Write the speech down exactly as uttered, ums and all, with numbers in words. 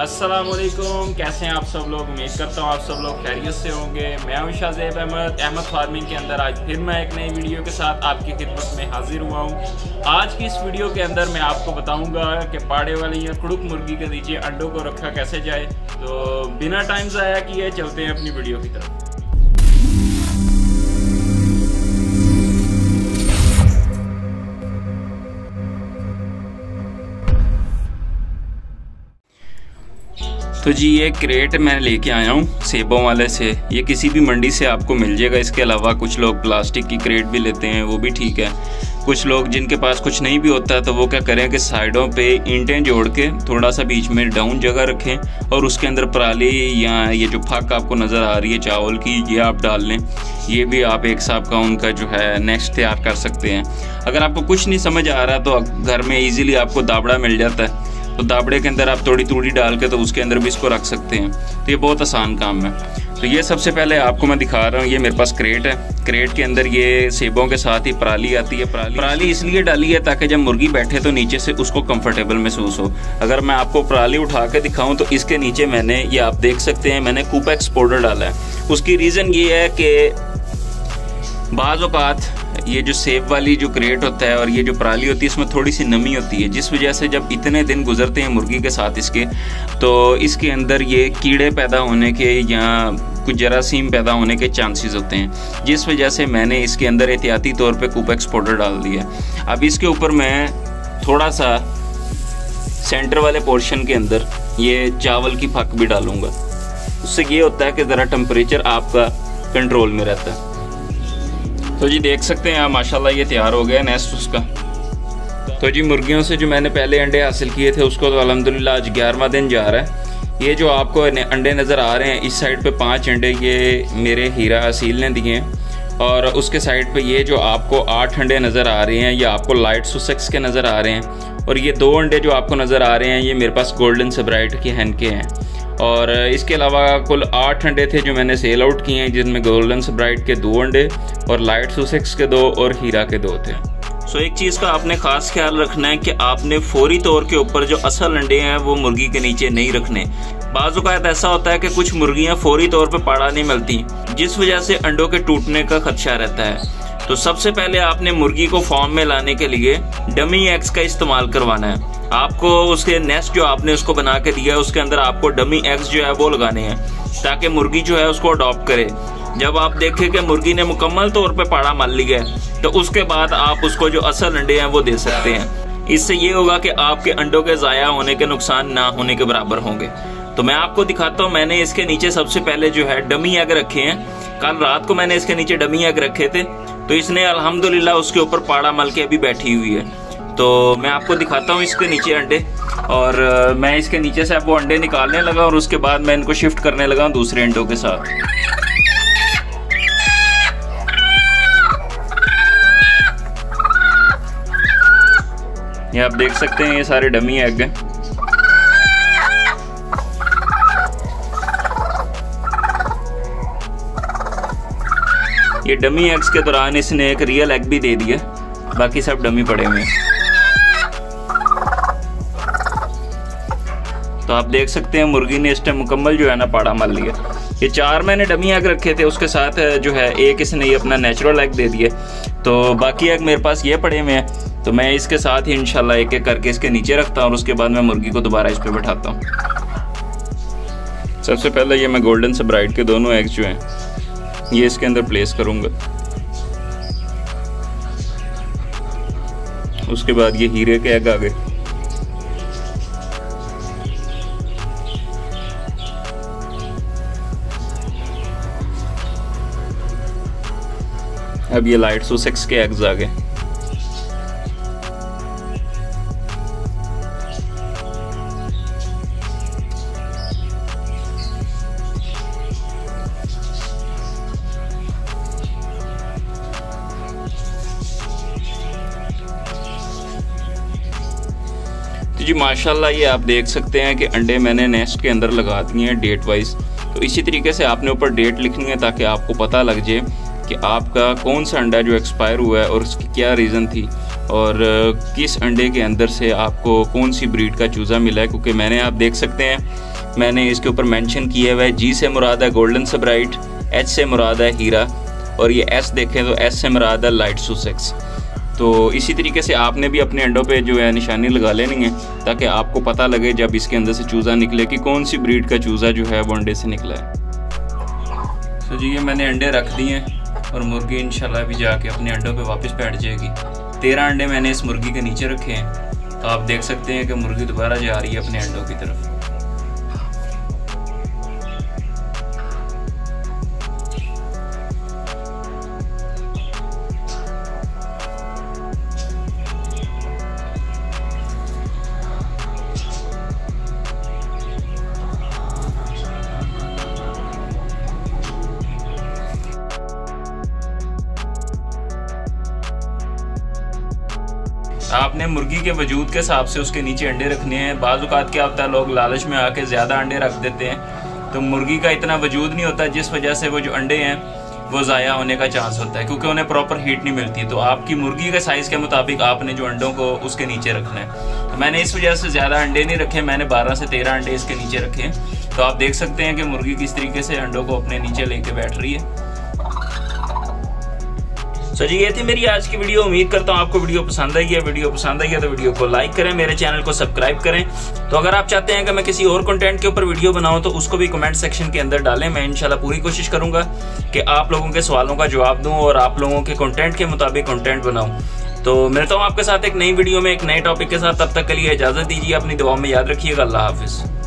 अस्सलामुअलैकुम, कैसे हैं आप सब लोग। उम्मीद करता हूँ आप सब लोग खैरियत से होंगे। मैं हूं शाहज़ेब अहमद अहमद फार्मिंग के अंदर आज फिर मैं एक नई वीडियो के साथ आपकी खिदमत में हाजिर हुआ हूं। आज की इस वीडियो के अंदर मैं आपको बताऊंगा कि पाड़े वाली या कुड़ुक मुर्गी के नीचे अंडों को रखा कैसे जाए। तो बिना टाइम ज़ाया किए चलते हैं अपनी वीडियो की तरफ। तो जी ये क्रेट मैं लेके आया हूँ सेबों वाले से। ये किसी भी मंडी से आपको मिल जाएगा। इसके अलावा कुछ लोग प्लास्टिक की क्रेट भी लेते हैं, वो भी ठीक है। कुछ लोग जिनके पास कुछ नहीं भी होता है तो वो क्या करें कि साइडों पे ईंटें जोड़ के थोड़ा सा बीच में डाउन जगह रखें और उसके अंदर पराली या ये जो फक आपको नज़र आ रही है चावल की, ये आप डाल लें। ये भी आप एक हिसाब का उनका जो है नेस्ट तैयार कर सकते हैं। अगर आपको कुछ नहीं समझ आ रहा तो घर में ईजिली आपको दाबड़ा मिल जाता है, तो दाबड़े के अंदर आप थोड़ी तूड़ी डाल के तो उसके अंदर भी इसको रख सकते हैं। तो ये बहुत आसान काम है। तो ये सबसे पहले आपको मैं दिखा रहा हूँ। ये मेरे पास क्रेट है। क्रेट के अंदर ये सेबों के साथ ही पराली आती है। पराली पराली इसलिए डाली है ताकि जब मुर्गी बैठे तो नीचे से उसको कंफर्टेबल महसूस हो। अगर मैं आपको पराली उठा के दिखाऊं तो इसके नीचे मैंने, ये आप देख सकते हैं, मैंने कूपेक्स पाउडर डाला है। उसकी रीज़न ये है कि बाज़ औक़ात ये जो सेब वाली जो क्रेट होता है और ये जो पराली होती है इसमें थोड़ी सी नमी होती है, जिस वजह से जब इतने दिन गुजरते हैं मुर्गी के साथ इसके, तो इसके अंदर ये कीड़े पैदा होने के या कुछ जरासीम पैदा होने के चांसेस होते हैं, जिस वजह से मैंने इसके अंदर एहतियाती तौर पे कूपेक्स पाउडर डाल दिया। अब इसके ऊपर मैं थोड़ा सा सेंटर वाले पोर्शन के अंदर ये चावल की फक भी डालूँगा। उससे ये होता है कि ज़रा टेम्परेचर आपका कंट्रोल में रहता है। तो जी देख सकते हैं आप, माशाल्लाह ये तैयार हो गया नेस्ट उसका। तो जी मुर्गियों से जो मैंने पहले अंडे हासिल किए थे उसको तो अल्हम्दुलिल्लाह आज ग्यारहवां दिन जा रहा है। ये जो आपको अंडे नज़र आ रहे हैं, इस साइड पे पांच अंडे ये मेरे हीरा असील ने दिए हैं, और उसके साइड पे ये जो आपको आठ अंडे नज़र आ रहे हैं ये आपको लाइट सुसेक्स के नज़र आ रहे हैं, और ये दो अंडे जो आपको नज़र आ रहे हैं ये मेरे पास गोल्डन सेब्राइट के हैन के हैं। और इसके अलावा कुल आठ अंडे थे जो मैंने सेल आउट किए हैं, जिनमें गोल्डन सेब्राइट के दो अंडे और लाइट सुसेक्स के दो और हीरा के दो थे। सो एक चीज़ का आपने ख़ास ख्याल रखना है कि आपने फौरी तौर के ऊपर जो असल अंडे हैं वो मुर्गी के नीचे नहीं रखने। बाज़ औक़ात ऐसा होता है कि कुछ मुर्गियाँ फौरी तौर पर पाड़ा नहीं मिलती, जिस वजह से अंडों के टूटने का खदशा रहता है। तो सबसे पहले आपने मुर्गी को फॉर्म में लाने के लिए डमी एग्स का इस्तेमाल करवाना है। आपको उसके नेस्ट जो आपने उसको बना के दिया है उसके अंदर आपको डमी एग्स जो है वो लगाने हैं, ताकि मुर्गी जो है उसको अडॉप्ट करे। जब आप देखें कि मुर्गी ने मुकम्मल तौर पे पाड़ा मार लिया है तो उसके बाद आप उसको जो असल अंडे हैं वो दे सकते हैं। इससे ये होगा कि आपके अंडों के ज़ाया होने के, नुकसान ना होने के बराबर होंगे। तो मैं आपको दिखाता हूँ। मैंने इसके नीचे सबसे पहले जो है डमी एग रखे हैं। कल रात को मैंने इसके नीचे डमी एग रखे थे, तो इसने अल्हम्दुलिल्लाह उसके ऊपर पाड़ा मल के अभी बैठी हुई है। तो मैं आपको दिखाता हूँ इसके नीचे अंडे, और मैं इसके नीचे से अब वो अंडे निकालने लगा और उसके बाद मैं इनको शिफ्ट करने लगा दूसरे अंडों के साथ। ये आप देख सकते हैं ये सारे डमी एग हैं। ये डमी एग्स के दौरान इसने एक रियल एग भी दे दिया, बाकी सब डमी पड़े हुए हैं। तो आप देख सकते हैं मुर्गी ने इस टाइम मुकम्मल जो है ना पाड़ा मार लिया। ये चार मैंने डमी एग रखे थे, उसके साथ जो है एक इसने ये अपना नेचुरल एग दे दिए। तो बाकी एग मेरे पास ये पड़े हुए हैं, तो मैं इसके साथ ही इंशाल्लाह एक एक करके इसके नीचे रखता हूँ और उसके बाद मैं मुर्गी को दोबारा इस पर बैठाता हूँ। सबसे पहले ये मैं गोल्डन सेब्राइट के दोनों एग्स जो हैं ये इसके अंदर प्लेस करूँगा। उसके बाद ये हीरे के एग आ गए। अब ये लाइट सुसेक्स के एग्स आ गए। तो जी माशाल्लाह ये आप देख सकते हैं कि अंडे मैंने नेस्ट के अंदर लगा दिए हैं डेट वाइज। तो इसी तरीके से आपने ऊपर डेट लिखनी है ताकि आपको पता लग जाए कि आपका कौन सा अंडा जो एक्सपायर हुआ है और उसकी क्या रीज़न थी और किस अंडे के अंदर से आपको कौन सी ब्रीड का चूज़ा मिला है। क्योंकि मैंने, आप देख सकते हैं मैंने इसके ऊपर मेंशन किया हुआ है। जी से मुराद है गोल्डन सब्राइट, एच से मुराद है हीरा, और ये एस देखें तो एस से मुराद है लाइट सुसेक्स। तो इसी तरीके से आपने भी अपने अंडों पे जो है निशानी लगा लेनी है, ताकि आपको पता लगे जब इसके अंदर से चूज़ा निकले कि कौन सी ब्रीड का चूज़ा जो है वो अंडे से निकला है। तो जी ये मैंने अंडे रख दिए हैं और मुर्गी इंशाल्लाह भी जाके अपने अंडों पे वापस बैठ जाएगी। तेरह अंडे मैंने इस मुर्गी के नीचे रखे हैं, तो आप देख सकते हैं कि मुर्गी दोबारा जा रही है अपने अंडों की तरफ। आपने मुर्गी के वजूद के हिसाब से उसके नीचे अंडे रखने हैं। बाज़ औक़ात क्या होता है, लोग लालच में आके ज़्यादा अंडे रख देते हैं, तो मुर्गी का इतना वजूद नहीं होता, जिस वजह से वो जो अंडे हैं वो ज़ाया होने का चांस होता है, क्योंकि उन्हें प्रॉपर हीट नहीं मिलती। तो आपकी मुर्गी के साइज़ के मुताबिक आपने जो अंडों को उसके नीचे रखना है। तो मैंने इस वजह से ज़्यादा अंडे नहीं रखे, मैंने बारह से तेरह अंडे इसके नीचे रखे हैं। तो आप देख सकते हैं कि मुर्गी किस तरीके से अंडों को अपने नीचे लेके बैठ रही है। तो जी ये थी मेरी आज की वीडियो। उम्मीद करता हूँ आपको वीडियो पसंद आई है। वीडियो पसंद आई है तो वीडियो को लाइक करें, मेरे चैनल को सब्सक्राइब करें। तो अगर आप चाहते हैं कि मैं किसी और कंटेंट के ऊपर वीडियो बनाऊं तो उसको भी कमेंट सेक्शन के अंदर डालें। मैं इंशाल्लाह पूरी कोशिश करूंगा कि आप लोगों के सवालों का जवाब दूं और आप लोगों के कंटेंट के मुताबिक कंटेंट बनाऊं। तो मिलता हूँ आपके साथ एक नई वीडियो में एक नए टॉपिक के साथ। तब तक के लिए इजाजत दीजिए, अपनी दुआओं में याद रखिएगा। अल्लाह हाफिज।